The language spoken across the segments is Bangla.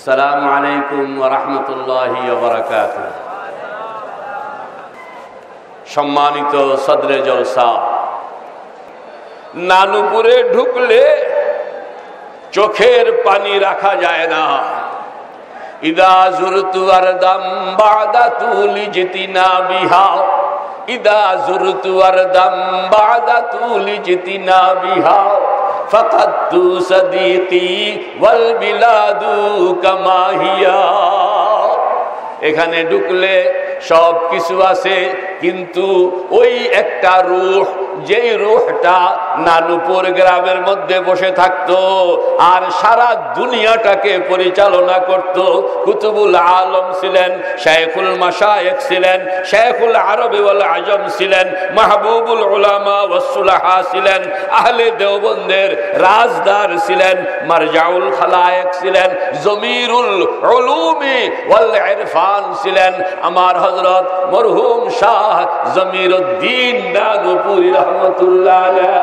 আসসালামু আলাইকুম ওয়া রাহমাতুল্লাহি ওয়া বারাকাতুহু। সম্মানিত সদরে জলসা, নানুপুরে ঢুকলে চোখের পানি রাখা যায় না। ইদা যুরতু আরদাম বাদা তুলি জিতিনা বিহা, ইদা যুরতু আরদাম বাদা তুলি জিতিনা বিহা, ফাকাদতু সাদিকি ওয়াল বিলাদু কামা হিয়া। এখানে ঢুকলে সব কিছু আছে, কিন্তু ওই একটা রূহ, যেই রূহটা নানুপুর গ্রামের মধ্যে বসে থাকতো আর সারা দুনিয়াটাকে পরিচালনা করত। কুতুবুল আলম ছিলেন, শাইখুল মাশায়েখ ছিলেন, শাইখুল আরবি ওয়াল আজম ছিলেন, মাহবুবুল উলামা ওয়াস সুলাহা ছিলেন, আহলে দেওবন্দের রাজদার ছিলেন, মারজাউল খালায়েক ছিলেন, জমিরুল উলুমি ওয়াল ইরফান ছিলেন আমার হযরত মরহুম শাহ জমিরউদ্দিন নানুপুরি रहमतुल्लाह अलैह।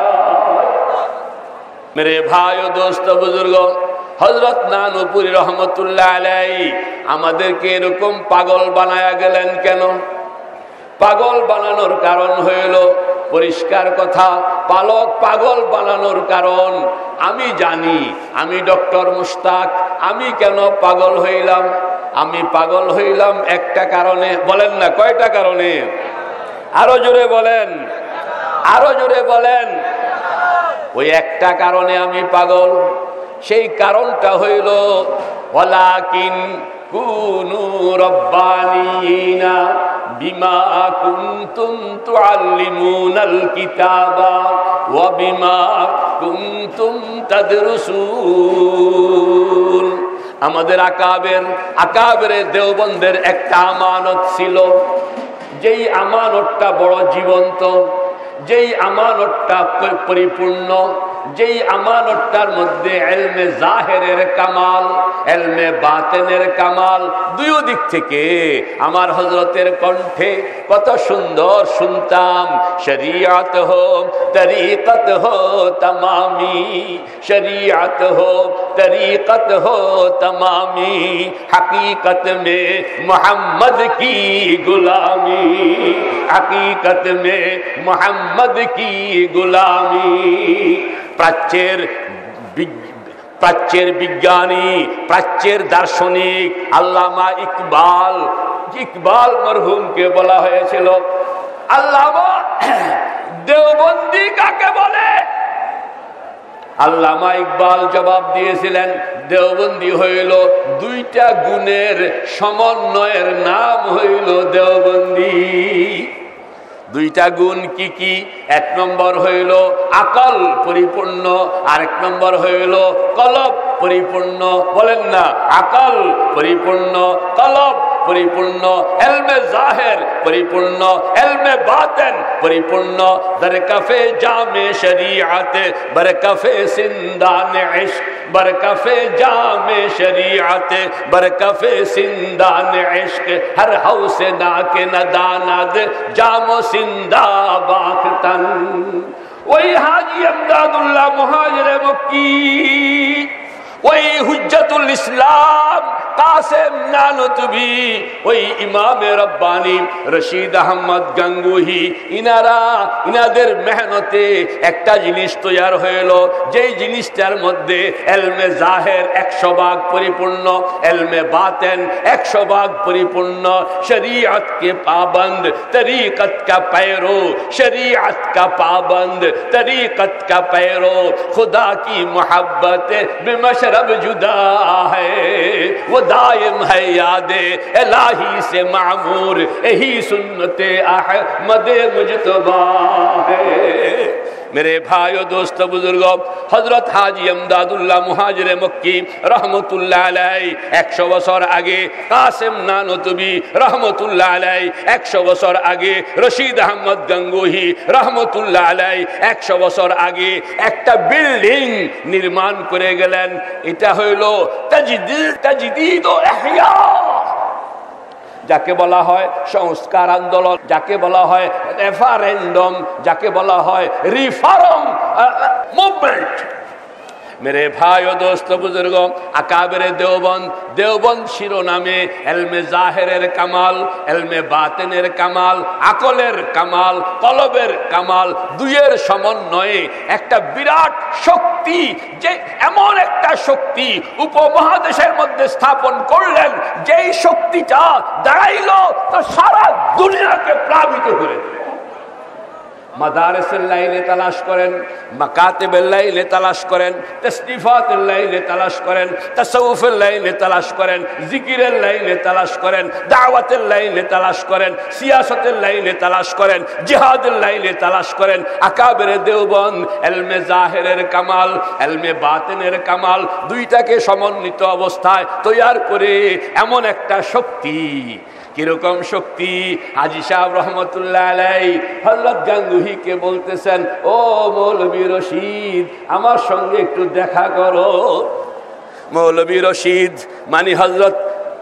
मेरे भाइयों दोस्तों बुजुर्ग, হযরত নানুপুরি रहमतुल्लाह अलैह আমাদেরকে এরকম পাগল বানায়া গেলেন কেন? পাগল বানানোর কারণ হইল পরিষ্কার কথা, পাগল বানানোর কারণ আমি জানি। আমি ডক্টর মুশতাক, আমি কেন পাগল হইলাম? আমি পাগল হইলাম একটা কারণে। বলেন না কয়টা কারণে? আরো জোরে বলেন, আরো জোরে বলেন। ওই একটা কারণে আমি পাগল। সেই কারণটা হইল ওয়ালাকিন কুনু রব্বানিনা বিমা কুনতুম তুআল্লিমুনাল কিতাবা ওয়া বিমা কুনতুম তাদরুসুন। আমাদের আকাবের দেওবন্দের একটা আমানত ছিল, যেই আমানতটা বড় জীবন্ত, যেই আমানতটা পরিপূর্ণ, যেই আমানতটার মধ্যে ইলমে জাহিরের কামাল, ইলমে বাতিনের কামাল, দুই দিক থেকে আমার হযরতের কণ্ঠে কত সুন্দর শুনতাম। শরীয়ত হো তরিকত হো তমামি, শরীয়ত হো তরিকত হো তমামি, হकीकत में मोहम्मद की गुलामी, हकीकत में मोहम्मद की गुलामी। প্রাচ্যের বিজ্ঞানী, প্রাচ্যের দার্শনিক আল্লামা ইকবাল মরহুমকে বলা হয়েছিল আল্লামা দেওবন্দি কাকে বলে? আল্লামা ইকবাল জবাব দিয়েছিলেন, দেওবন্দি হইল দুইটা গুণের সমন্বয়ের নাম হইল দেওবন্দি। দুইটা গুণ কি কি? এক নম্বর হইল আকল পরিপূর্ণ, আর এক নম্বর হইল কলব পরিপূর্ণ। বলেন না, আকল পরিপূর্ণ, কলব পরিপূর্ণ, ইলমে জাহির পরিপূর্ণ, ইলমে বাতিন পরিপূর্ণ। দরকাফে জামে শরীআত বরকাফে সিন্দান ইশক, বরকাফে জামে শরীআত বরকাফে সিন্দান ইশক, হর হাউসে নাকে নদানাদ জামো সিন্দা বাখতন। ওই হাজী আমদাদুল্লাহ মুহাজিরে মক্কি, ওই হুজ্জাতুল ইসলাম কাসেম নানুতুবি, ওই ইমামে রব্বানি রশিদ আহমদ গঙ্গুহি, ইনাদের মেহনতে একটা জিনিস তৈরি হইল, যেই জিনিসটার মধ্যে ইলমে জাহির 100 ভাগ পরিপূর্ণ, ইলমে বাতিন 100 ভাগ পরিপূর্ণ। শরীয়ত কে পাবন্দ, তরিকত কা पैरो, शरीयत का पाबंद, तरीकत का पैरो, खुदा की मोहब्बत बेमशरब जुदा है, वो दायम है यादे इलाही से मामूर, यही सुन्नते अहमद मुजतबा है। मेरे भाइयों दोस्तों बुजुर्गों, हजरत हाजी আমদাদুল্লাহ মুহাজিরে মক্কি রহমতুল্লাহ আলাইহি 100 বছর আগে, কাসেম নানুতুবি রহমতুল্লাহ আলাইহি 100 বছর আগে, রশিদ আহমদ গঙ্গুহি রহমতুল্লাহ আলাইহি 100 বছর আগে একটা বিল্ডিং নির্মাণ করে গেলেন। এটা হইল তাজদীদ ও ইহয়া, যাকে বলা হয় সংস্কার আন্দোলন, যাকে বলা হয় রেফারেন্ডাম, যাকে বলা হয় রিফর্ম মুভমেন্ট। मेरे भाई और दोस्त बुजुर्गों, अकाबिरे देवबंद, देवबंद शिरोनामे एलमे जाहिरेर कामाल, एलमे बातिनेर कामाल, আকলের কামাল, কলবের কামাল, দুইয়ের সমন্বয়ে একটা বিরাট শক্তি, যে এমন একটা শক্তি উপমহাদেশের মধ্যে স্থাপন করলেন, যেই শক্তিটা দাঁড়াইলো তো সারা দুনিয়াকে প্লাবিত করে দিল। মাদারিসের লাইনে তালাশ করেন, মাকাতিবের লাইনে তালাশ করেন, তাসনিফাতের লাইনে তালাশ করেন, তাসাউফের লাইনে তালাশ করেন, জিকিরের লাইনে তালাশ করেন, দাওয়াতের লাইনে তালাশ করেন, সিয়াসতের লাইনে তালাশ করেন, জিহাদের লাইনে তালাশ করেন। আকাবেরে দেওবন্দ এলমে জাহেরের কামাল, এলমে বাতিনের কামাল দুইটাকে সমন্বিত অবস্থায় তৈয়ার করে এমন একটা শক্তি। কিরকম শক্তি? হাজী সাহেব রহমতুল্লাহ আলাইহি হযরত গাঙ্গুহিকে বলতেছেন, ও মৌলভী রশিদ, আমার সঙ্গে একটু দেখা করো। মৌলভী রশিদ মানে হযরত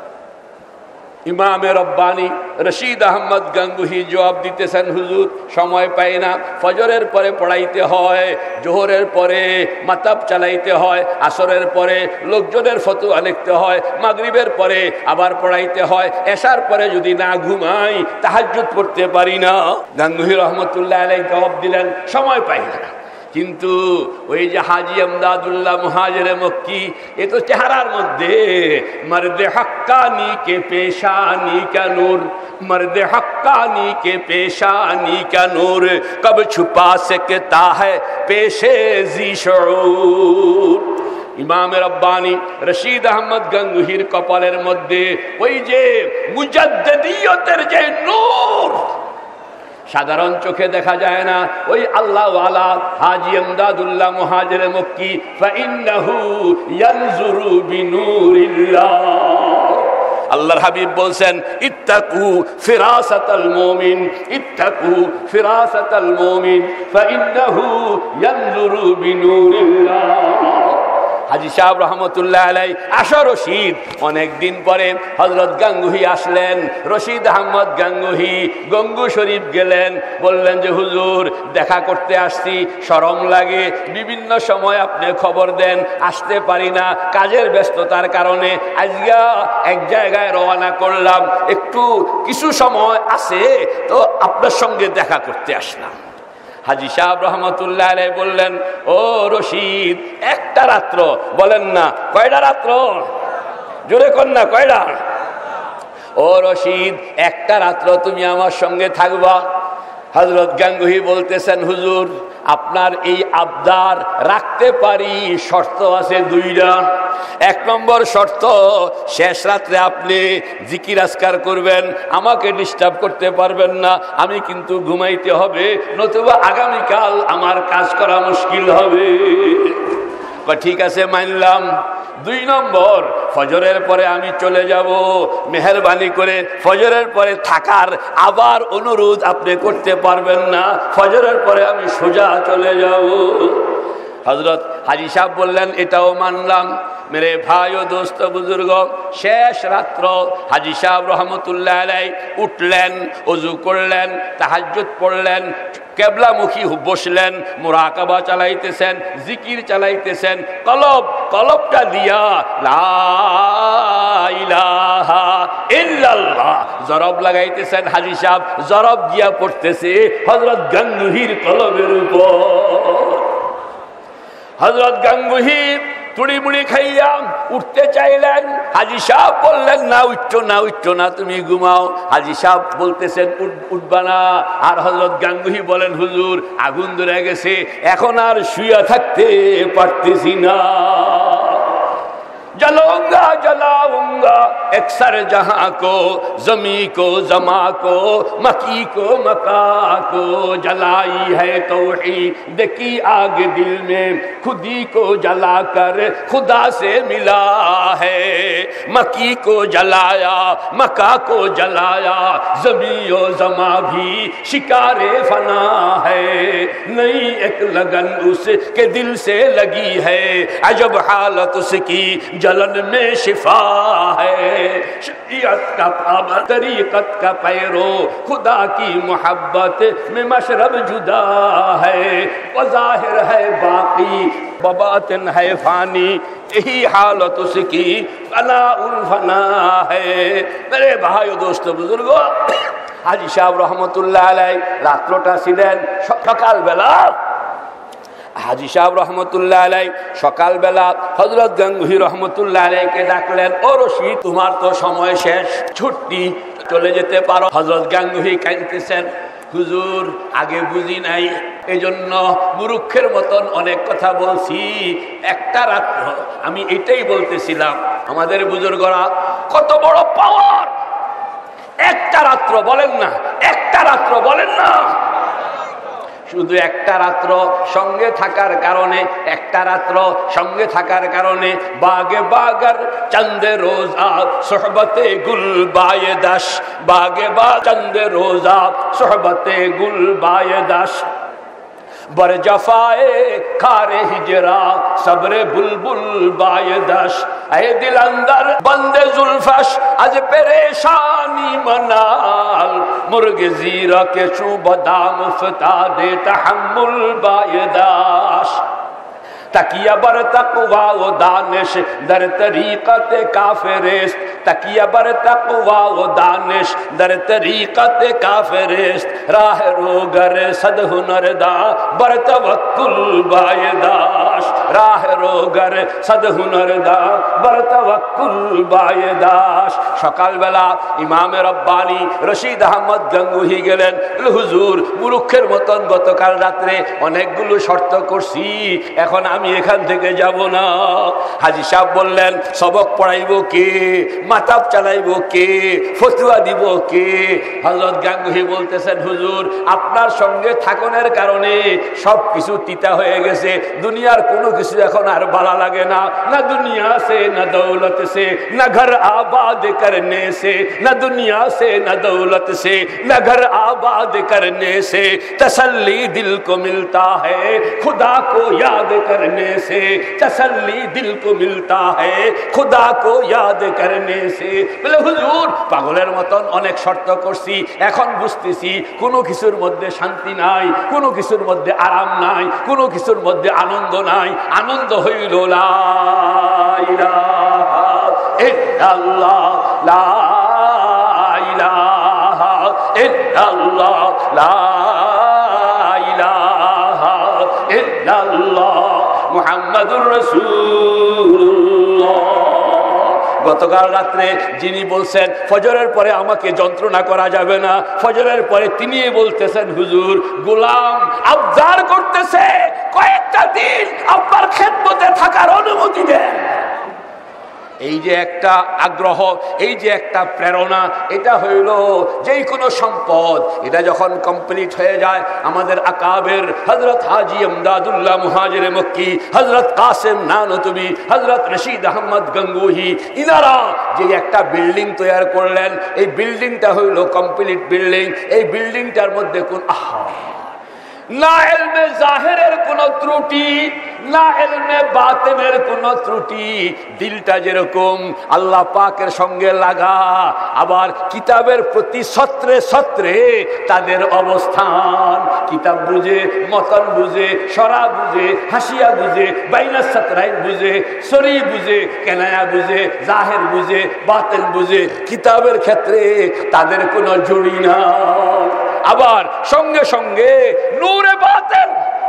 ইমামে রব্বানি রশিদ আহমদ গাঙ্গুহি জবাব দিতেছেন, হুজুর সময় পাই না, ফজরের পরে পড়াইতে হয়, জোহরের পরে মাতাব চালাইতে হয়, আসরের পরে লোকজনের ফতোয়া লিখতে হয়, মাগরিবের পরে আবার পড়াইতে হয়, এশার পরে যদি না ঘুমাই তাহাজ্জুদ পড়তে পারি না। গাঙ্গুহি রহমতুল্লাহ আলাইহি জবাব দিলেন, সময় পাই না। কিন্তু ওই যে হাজী আমদাদুল্লাহ মুহাজিরে মক্কি, এ তো চেহারার মধ্যে মর্দে হক্কানি কে পেশানি কা নূর, মর্দে হক্কানি কে পেশানি কা নূর, কব ছুপা सकता है পেশে জি শউর। ইমামে রব্বানি রশিদ আহমদ গাঙ্গুহির কপালের মধ্যে ওই যে মুজাদ্দিদিয়তের যে নূর, সাধারণ চোখে দেখা যায় না। ওই আল্লাহওয়ালা হাজী আমদাদুল্লাহ মুহাজিরে মক্কি ফাইন্নাহু ইয়ানজুরু বিনুরিল্লাহ। আল্লাহর হাবিব বলছেন, ইত্তাকু ফিরাসাতাল মুমিন, ইত্তাকু ফিরাসাতাল মুমিন ফাইন্নাহু ইয়ানজুরু বিনুরিল্লাহ। হাজী সাহেব রহমতুল্লাহ আলাইহি আসো রশিদ। অনেকদিন পরে হযরত গাঙ্গুহি আসলেন। রশিদ আহমদ গাঙ্গুহি গঙ্গু শরীফ গেলেন, বললেন যে হুজুর দেখা করতে আসছি, শরম লাগে, বিভিন্ন সময় আপনি খবর দেন, আসতে পারি না, কাজের ব্যস্ততার কারণে আজকে এক জায়গায় রওনা করলাম, একটু কিছু সময় আছে তো আপনার সঙ্গে দেখা করতে আসলাম। হাজী সাহেব রহমতুল্লাহ আলাইহি বললেন, ও রশিদ, একটা রাত্র? বলেন না কয়টা রাত্র? জোরে কর না, কয়টা? ও রশিদ, একটা রাত্র তুমি আমার সঙ্গে থাকবা। হযরত গাঙ্গুহি বলতেছেন, হুজুর আপনার এই আবদার রাখতে পারি, শর্ত আছে দুইটা। এক নম্বর শর্ত, শেষ রাত্রে আপনি জিকির আজকার করবেন, আমাকে ডিস্টার্ব করতে পারবেন না, আমি কিন্তু ঘুমাইতে হবে, নতুবা আগামীকাল আমার কাজ করা মুশকিল হবে। ঠিক আছে, মানলাম। দুই নম্বর, ফজরের পরে আমি চলে যাব, মেহেরবানি করে ফজরের পরে থাকার আবার অনুরোধ আপনি করতে পারবেন না, ফজরের পরে আমি সোজা চলে যাব। হযরত হাজী সাহেব বললেন, এটাও মানলাম। মেরে ভাই ও দোস্ত বুজুর্গ, শেষ রাত্র হাজী সাহেব রহমতুল্লাহ আলাইহি উঠলেন, ওযু করলেন, তাহাজ্জুদ পড়লেন, কেবলামুখী বসলেন, মুরাকাবা চালাইতেছেন, জিকির চালাইতেছেন, কলবটা দিয়া লা ইলাহা ইল্লাল্লাহ জরব লাগাইতেছেন। হাজী সাহেব জরব দিয়া পড়তেছে হযরত গাঙ্গুহির কলবের উপর। হযরত গাঙ্গুহি তুড়ি মুড়ি খাইয়া উঠতে চাইলেন, হাজী সাহেব বললেন, না উঠছো না, উঠছো না, তুমি ঘুমাও। হাজী সাহেব বলতেছেন উঠবা না, আর হযরত গাঙ্গুহি বলেন, হুজুর আগুন ধরে গেছে, এখন আর শুয়া থাকতে পারতেছি না। जलाऊंगा जलाऊंगा अक्सर जहां को, जमी को जमा को, मकी को मका को, जलाई है तौहीद की आग दिल में, खुदी को जलाकर खुदा से मिला है। मकी को जलाया, मका को जलाया, जमी और जमा भी शिकारे फना है। नई एक लगन उसके दिल से लगी है, अजब हालत उसकी जलन में शिफा है। शरीयत का पाबंद तरीकत का पैरो खुदा की मोहब्बत में मशरब जुदा है, वो जाहिर है बाकी बबातिन है फानी, यही हालत उसकी फना उल फना है। मेरे भाइयों दोस्तों बुजुर्गों, हाजी साहब रहमतुल्लाह अलैह রাত্রটা ছিলেন সকালবেলা। হাজি সাহেব রহমতুল্লাহ আলাই সকালবেলা হযরত গাঙ্গুহি রহমতুল্লাহ আলাইকে ডাকলেন, ও রশিদ তোমার তো সময় শেষ, ছুটি চলে যেতে পারো। হযরত গাঙ্গুহি কাঁদতেছেন, হুজুর আগে বুঝি নাই, এজন্য মূর্খের মতন অনেক কথা বলছি। একটা রাত্র আমি এটাই বলতেছিলাম, আমাদের বুজুর্গরা কত বড় পাওয়ার। একটা রাত্র বলেন না, একটা রাত্র বলেন না, শুধু একটা রাত্র সঙ্গে থাকার কারণে, একটা রাত্র সঙ্গে থাকার কারণে বাগে বাগার চন্দে রোজা সোহবতে গুল বায়ে দাস, বাগে বা চন্দে রোজা সোহবতে গুল বায়ে দাস, बर जफाए खारे हिजरा सब्रे बुलबुल बायदश, ऐ दिल अंदर बंदे जुल्फश आज परेशानी मनाल, मुर्ग जीरा के चू बदाम फता दे तहम्मुल बायदाश, तकिया बर तक़वा व दानिश दर तरीक़त काफ़िरिस्त, तकिया बर तक़वा व दानिश दर तरीक़त काफ़िरिस्त, राह रोगर सद हुनरदा बर तवक्कुल बायदाश, राह रोगर सद हुनरदा बर तवक्कुल बायदाश। সকালবেলা ইমামে রব্বানি রশিদ আহমদ গাঙ্গুহি গেলেন, হুজুর মুরুখের মতন গতকাল রাত্রে অনেকগুলো শর্ত করছি, এখন আমি এখান থেকে যাব না। হাজী সাহেব বললেন, সবক পড়াইব কে, মাতাব চালাইব কে, ফতুয়া দিব কে? হযরত গাঙ্গুহি বলতেছেন, হুজুর আপনার সঙ্গে থাকনের কারণে সব কিছু তিতা হয়ে গেছে, দুনিয়ার কোনো কিছু এখন আর ভালো লাগে না, না দুনিয়া সে না দৌলত সে না ঘর আবাদ करने से, न दुनिया से न दौलत से न घर आबाद करने से, तसल्ली दिल को मिलता है खुदा को याद करने से, तसल्ली दिल को मिलता है खुदा को याद करने से। বলে হুজুর পাগলের মতন অনেক শর্ত করছি, এখন বুঝতেছি কোনো কিছুর মধ্যে শান্তি নাই, কোনো কিছুর মধ্যে আরাম নাই, কোনো কিছুর মধ্যে আনন্দ নাই। আনন্দ হইল লা ইলাহা ইল্লাল্লাহ, লা ইলাহা ইল্লাল্লাহ, লা ইলাহা ইল্লাল্লাহ মুহাম্মাদুর রাসূলুল্লাহ। গতকাল রাত্রে যিনি বলছেন ফজরের পরে আমাকে যন্ত্রণা করা যাবে না, ফজরের পরে তিনি বলতেছেন, হুজুর গোলাম আবদার করতেছে কয়েকটা দিন আপনার খেদমতে থাকার অনুমতি দেন। এই যে একটা আগ্রহ, এই যে একটা প্রেরণা, এটা হইল যেই কোনো সম্পদ, এটা যখন কমপ্লিট হয়ে যায়, আমাদের আকাবের হযরত হাজী ইমদাদুল্লাহ মুহাজিরে মক্কি, হযরত কাসেম নানতুবি, হযরত রশিদ আহমদ গাঙ্গুহি, ইনারা যে একটা বিল্ডিং তৈরি করলেন, এই বিল্ডিংটা হইল কমপ্লিট বিল্ডিং। এই বিল্ডিংটার মধ্যে কোন না ইলমে জাহিরের কোন ত্রুটি, না ইলমে বাতিনের কোন ত্রুটি, দিলটা যেরকম আল্লাহ পাকের সঙ্গে লাগা, আবার কিতাবের প্রতি সত্রে সত্রে তাদের অবস্থান, কিতাব বুঝে, মতন বুঝে, শরা বুঝে, হাসিয়া বুঝে, বাইনা সাতরাইন বুঝে, সরি বুঝে, কেনায়া বুঝে, জাহির বুঝে, বাতিন বুঝে, কিতাবের ক্ষেত্রে তাদের কোনো জড়ি না। আবার সঙ্গে সঙ্গে নূরে বাতিন,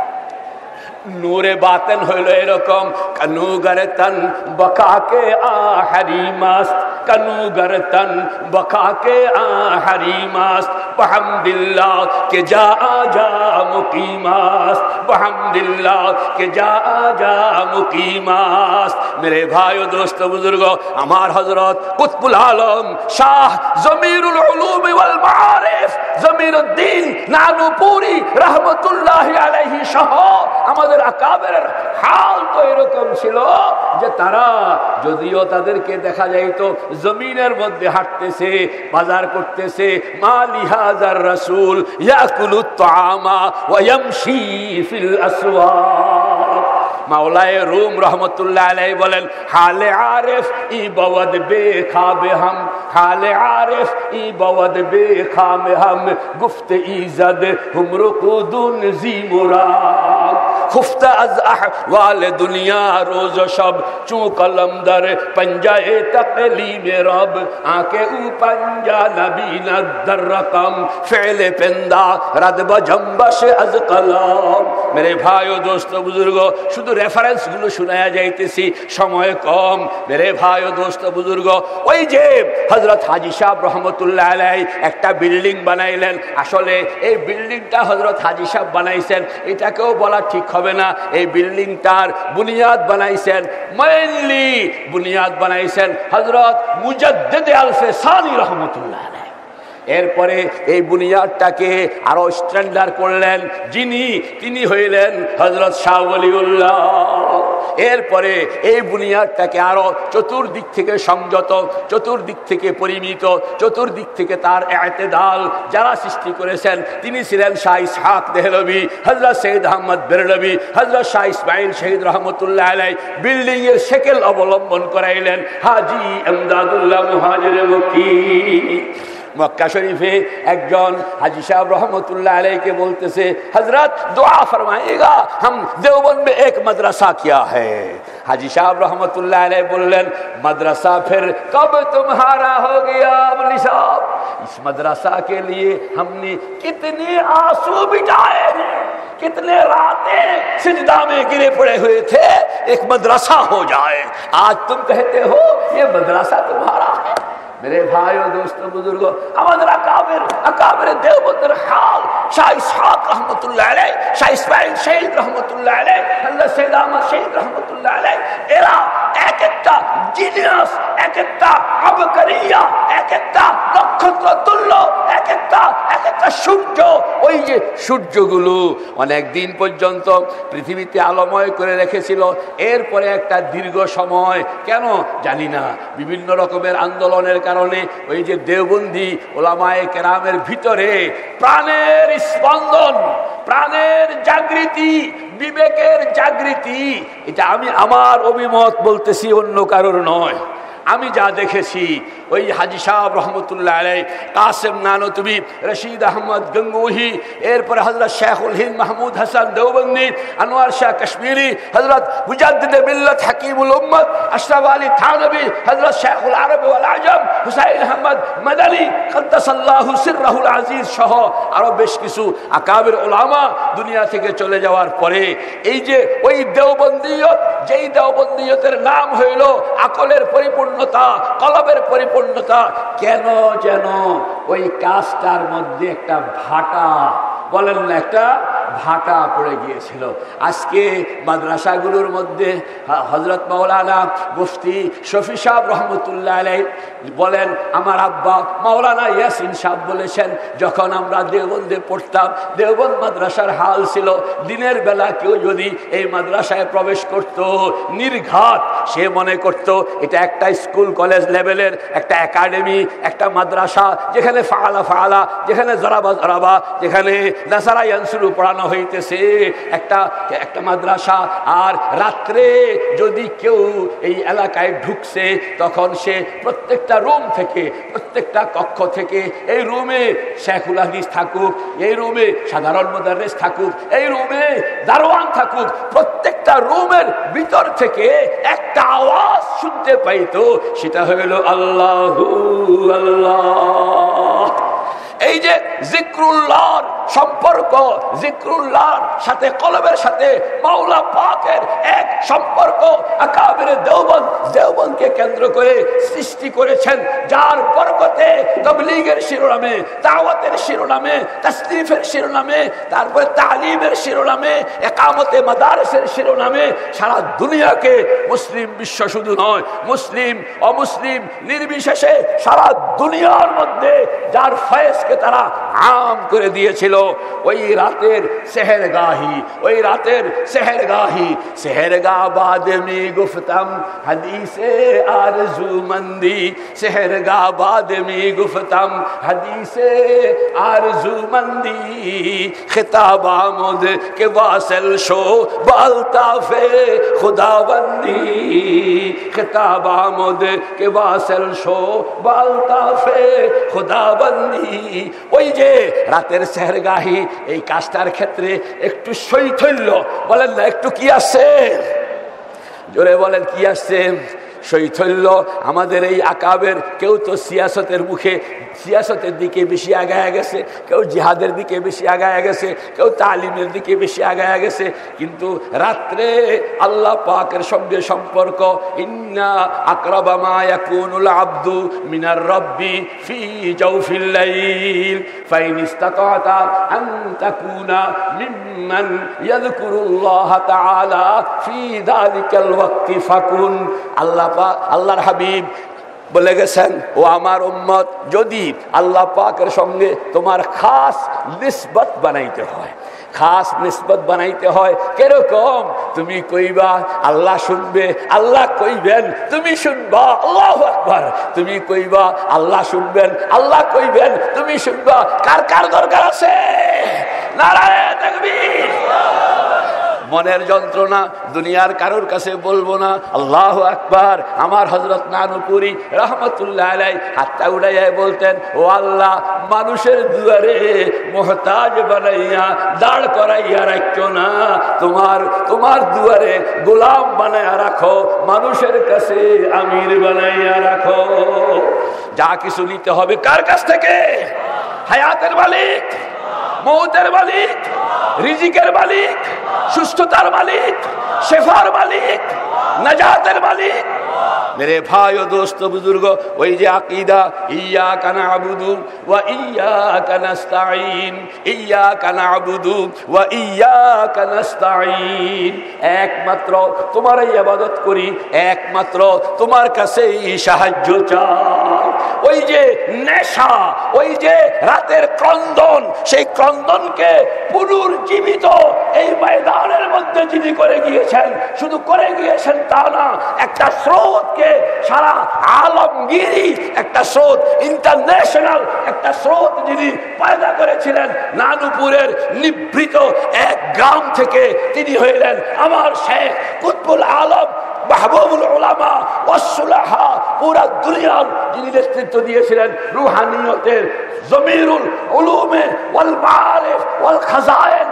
নূরে বাতিন হইল এরকম, কানুগরতন বকাকে আহরি মাস্ত, কানুগরতন বকাকে আহরি মাস্ত, বহমদিল্লাহ কে যা আজা মুকিমাস্ত, বহমদিল্লাহ কে যা আজা মুকিমাস্ত। মেরে ভাই ও দোস্ত বুজুর্গ, আমার হযরত কুতবুল আলম শাহ জমিরুল উলুম ওয়াল মাআরিফ জমিরুদ্দিন নানুপুরি রহমতুল্লাহি আলাইহি সহ আমাদের আকাবের হাল তো এরকম ছিল যে তারা যদিও তাদেরকে দেখা যাইত জমিনের মধ্যে হাঁটতেছে, বাজার করতেছে, মা লিহাজার রাসূল ইয়াকুলুত তাআমা ওয়া ইয়ামশি ফিল আসওয়াক, মাওলায়ে রুম রহমতুল্লাহ আলাইহি বলেন, হালে আরিফ ই বওয়াদ বেখাবে হাম, হালে আরিফ ই বওয়াদ বেখাবে হাম, গুফতে ইজাদ হুমরুকুদুন জি মুরাদ, খুফতা আজ আহওয়াল দুনিয়া রোজ শব, চু কলমদার पंजाए तकलीम रब, आके ऊ पंजा नबीना दर रकम, फेले पेंदा रद बजम्बश अज कलाम। मेरे भाइयों दोस्तों बुजुर्गों, शुद्ध रेफारेंस गुलो शोनाया जाइतेছি, সময় কম। मेरे भाइयों दोस्तों बुजुर्गों, ওই যে হযরত হাজী সাহেব রহমাতুল্লাহ আলাইহি একটা বিল্ডিং বানাইলেন, আসলে এই বিল্ডিংটা হযরত হাজী সাহেব বানাইছেন এটাকেও বলা ঠিক হবে না। এই বিল্ডিংটার বুনিয়াদ বানাইছেন, মেইনলি বুনিয়াদ বানাইছেন হযরত মুজাদ্দিদ আলফে সানি রহমাতুল্লাহ আলাইহি। এরপরে এই বুনিয়াদটাকে আরো স্ট্যান্ডার্ড করলেন তিনি হইলেন হযরত শাহ ওলিউল্লাহ। এরপরে এই বুনিয়াদটাকে আরো চতুর্দিক থেকে সংযত, চতুর্দিক থেকে পরিমিত, চতুর্দিক থেকে তার ইতিদাল যারা সৃষ্টি করেছেন তিনি ছিলেন শাহ ইসহাক দেহলভী, হযরত সৈয়দ আহমদ বেরলভী, হযরত শাহ ইসমাইল শহীদ রহমতুল্লাহ আলাইহি। বিল্ডিং এর শেকেল অবলম্বন করাইলেন হাজী এমদাদুল্লাহ মুহাজির মক্কি। मक्का शरीफे एक जन हाजी साहब रहमतुल्लाह अलैह के बोलते से, हजरत दुआ फरमाएगा, हम देवबंद में एक मदरसा किया है। हाजी साहब रहमतुल्लाह अलैह बोलें, मदरसा फिर कब तुम्हारा हो गया मौलवी साहब? इस मदरसा के लिए हमने कितने आंसू बिताए हैं, कितने रातें सिजदा में गिरे पड़े हुए थे, एक मदरसा हो जाए। आज तुम कहते हो ये मदरसा तुम्हारा है। मेरे भाइयों दोस्तों बुजुर्गों, আমাদের আকাবের দেওবন্দের হাল, শাহ ইসহাক রহমতুল্লাহ আলাইহি, শাহ ইসমাইল শহীদ রহমতুল্লাহ আলাইহি, হযরত সৈয়দ আহমদ শহীদ রহমতুল্লাহ আলাইহি, এরা এক একটা জিনিয়াস, এক একটা আবকারিয়া, এক একটা নক্ষত্র তুল্য, এক একটা সূর্য। ওই যে সূর্যগুলো অনেক দিন পর্যন্ত পৃথিবীতে আলোময় করে রেখেছিল, এরপরে একটা দীর্ঘ সময় কেন জানি না বিভিন্ন রকমের আন্দোলনের কারণে ওই যে দেওবন্দি ওলামায়ে কেরামের ভিতরে প্রাণের স্পন্দন, প্রাণের জাগৃতি, বিবেকের জাগৃতি, এটা আমি আমার অভিমত বলতেছি, অন্য কারোর নয়। আমি যা দেখেছি ওই হাজী সাহেব রহমতুল্লাহ আলাইহি, কাসেম নানতুবি, রশিদ আহমদ গঙ্গোহী, এরপরে হযরত শেখুল হিন্দ মাহমুদ হাসান দেওবন্দি, আনোয়ার শাহ কাশ্মীরি, হযরত মুজাদ্দিদ মিল্লাত হাকিমুল উম্মত আশরাফ আলী থানভী, হযরত শেখুল আরব ওয়াল আজম হুসাইন আহমদ মাদানী কদ্দাসাল্লাহু সিররাহুল আজিজ সহ আরো বেশ কিছু আকাবির উলামা দুনিয়া থেকে চলে যাওয়ার পরে এই যে ওই দেওবন্দিয়ত, যেই দেওবন্দিয়তের নাম হইল আকলের পরিপূর্ণতা, কলবের পরিপূর্ণতা, কেন যেন ওই কাজটার মধ্যে একটা ভাটা, বলেন না, একটা ভাটা পড়ে গিয়েছিল। আজকে মাদ্রাসাগুলোর মধ্যে হযরত মাওলানা মুফতি শফি সাহেব রহমতুল্লাহ আলাইহি বলেন, আমার আব্বা মাওলানা ইয়াসিন সাহেব বলেছেন, যখন আমরা দেওবন্দে পড়তাম, দেওবন্দ মাদ্রাসার হাল ছিল দিনের বেলা কেউ যদি এই মাদ্রাসায় প্রবেশ করত, নির্ঘাত সে মনে করত এটা একটা স্কুল কলেজ লেভেলের একটা একাডেমি, একটা মাদ্রাসা, যেখানে ফাআলা, যেখানে জরাবা, যেখানে নাসারা ইয়ানসুরু পড়ানো হইতেছে, একটা মাদ্রাসা। আর রাত্রে যদি কেউ এই এলাকায় ঢুকছে, তখন সে প্রত্যেকটা রুম থেকে, প্রত্যেকটা কক্ষ থেকে, এই রুমে শেখুল হাদিস থাকুক, এই রুমে সাধারণ মুদাররিস থাকুক, এই রুমে দারোয়ান থাকুক, প্রত্যেকটা রুমের ভিতর থেকে একটা আওয়াজ শুনতে পাইতো, সেটা হইল আল্লাহু আল্লাহ। এই যে জিক্রুল্লাহর সম্পর্ক, জিক্রুল্লাহর সাথে কলবের সাথে মাওলা পাকের এক সম্পর্ক আকাবির দেওবন্দকে কেন্দ্র করে সৃষ্টি করেছেন, যার বরকতে তাবলীগের শিরোনামে, দাওয়াতের শিরোনামে, তাসনিফের শিরোনামে, তারপরে তালিমের শিরোনামে, একামতে মাদারিসের শিরোনামে সারা দুনিয়াকে, মুসলিম বিশ্ব শুধু নয়, মুসলিম অমুসলিম নির্বিশেষে সারা দুনিয়ার মধ্যে যার ফয়েজকে তারা আম করে দিয়েছিল। ওই রাতের সেহেরগাহি, ওই রাতের সেহেরগাহি, সেহেরগা বাদে মে গুফতাম হাদিসে আরজুমন্দি, সেহেরগা বাদে মে গুফতাম হাদিসে আরজুমন্দি, খিতাব আমদ के वासल शो बाल्ताफे खुदाबंदी, खिताब आमद के वासल शो बाल्ताफे खुदाबंदी। ওই যে রাতের সেহরগাহি, এই কাজটার ক্ষেত্রে একটু শৈথল্য বলেন না, একটু কি আছে জোরে বলেন, কি আসছে? শৈথল্য। আমাদের এই আকাবের কেউ তো সিয়াসতের মুখে সিয়াসতের দিকে বেশি আগায় গেছে, কেউ জিহাদের দিকে বেশি আগায় গেছে, কেউ তালিমের দিকে বেশি আগায় গেছে, কিন্তু রাত্রে আল্লাহ পাকের সঙ্গে সম্পর্ক, ইন্না আকরাবা মা ইয়াকুনুল আবদু মিনার রাব্বি ফি জাওফিল লাইল ফাইন ইসতাতা'তা আন তাকুনা মিম্মান ইয়াযকুরুল্লাহ তাআলা ফি যালিকাল ওয়াক্তি ফাকুন। আল্লাহর হাবিব বলে গেছেন, ও আমার উম্মত, যদি আল্লাহ পাকের সঙ্গে তোমার খাস নিসবত বানাইতে হয়, খাস নিসবত বানাইতে হয়, কিরকম? তুমি কইবা আল্লাহ শুনবে, আল্লাহ কইবেন, তুমি শুনবা, আল্লাহু আকবার। তুমি কইবা আল্লাহ শুনবেন, আল্লাহ কইবেন, তুমি শুনবা। কার কার দরকার আছে? নারায়ে তাকবীর। মনের যন্ত্রণা দুনিয়ার কারোর কাছে বলবো না। আল্লাহু আকবার। আমার হযরত নানুপুরি রহমতুল্লাহ আলাইহি হাতটা উড়াইয়া বলতেন, ও আল্লাহ, মানুষের দুয়ারে মুহতাজ বানাইয়া দাঁড় করাইয়া রাখো না, তোমার দুয়ারে গোলাম বানাইয়া রাখো, মানুষের কাছে আমির বানাইয়া রাখো। যা কিছু নিতে হবে কার কাছ থেকে? হায়াতের মালিক, মৌতের মালিক, রিজিকের মালিক, সুস্থতার মালিক, শেফার মালিক, নাজাতের মালিক। मेरे भाई और दोस्तों बुजुर्गो, वही जो अकीदा इय्याका नअबुदु व इय्याका नस्ताईन, इय्याका नअबुदु व इय्याका नस्ताईन, একমাত্র তোমারই ইবাদত করি, একমাত্র তোমার কাছেই সাহায্য চাই। ওই যে নেশা, ওই যে রাতের ক্রন্দন, সেই ক্রন্দনকে পুনর্জীবিত এই ময়দানের মধ্যে যিনি করে গিয়েছেন, শুধু করে গিয়েছেন তা না, একটা স্রোতকে সারা আলমগীরি, একটা স্রোত, ইন্টারন্যাশনাল একটা স্রোত যিনি পয়দা করেছিলেন, নানুপুরের নিভৃত এক গ্রাম থেকে তিনি হইলেন আমার শেখ কুতুবুল আলম মাহবুবুল উলামা ওয়াসসুলাহা। পুরা দুনিয়ার যিনি নেতৃত্ব দিয়েছিলেন রুহানিয়তের, জমিরুল উলুমে ওয়াল মাআরিফ ওয়াল খাজায়েন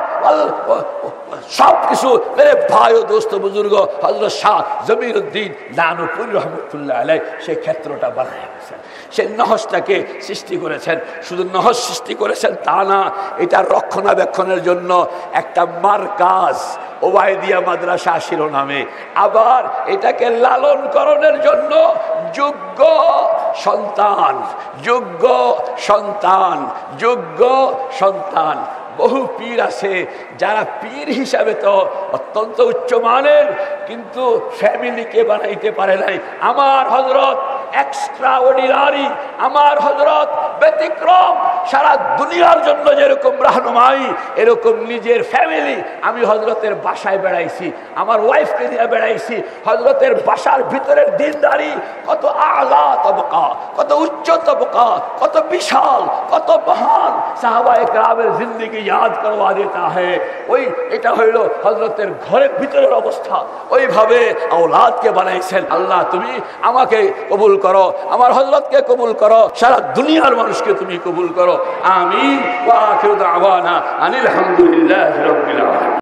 সব কিছু। মেরে ভাই ও দোস্ত বুজুর্গ, হযরত শাহ জমিরুদ্দিন নানুপুরি রহমতুল্লাহ আলাইহি সেই ক্ষেত্রটা বানায় গেছেন, সেই নহসটাকে সৃষ্টি করেছেন। শুধু নহস সৃষ্টি করেছেন তা না, এটা রক্ষণাবেক্ষণের জন্য একটা মারকাজ ওবায়দিয়া মাদ্রাসা শিরোনামে, আবার এটাকে লালন করণের জন্য যোগ্য সন্তান, যোগ্য সন্তান, যোগ্য সন্তান। বহু পীর আছে যারা পীর হিসাবে তো অত্যন্ত উচ্চমানের, কিন্তু ফ্যামিলিকে বানাইতে পারে নাই। আমার হযরত এক্সট্রা অর্ডিনারি, আমার হযরত ব্যতিক্রম, সারা দুনিয়ার জন্য যেরকম রাহনুমাই, এরকম নিজের ফ্যামিলি। আমি হযরতের বাসায় বেড়াইছি, আমার ওয়াইফকে নিয়ে বেড়াইছি। হযরতের বাসার ভিতরের দিনদারি কত আলা তবকা, কত উচ্চ তবকা, কত বিশাল, কত মহান। সাহাবায়ে কেরামের জিন্দেগি याद करवा देता है। ওই এটা হইল হযরতের ঘরের ভিতরের অবস্থা। ওইভাবে আওলাদকে বানাইছেন। আল্লাহ তুমি আমাকে কবুল করো, আমার হযরতকে কবুল করো, সারা দুনিয়ার মানুষকে তুমি কবুল করো। আমিন। ওয়া আখিরু দাওয়ানা আনিল হামদুলিল্লাহি রাব্বিল আলামিন।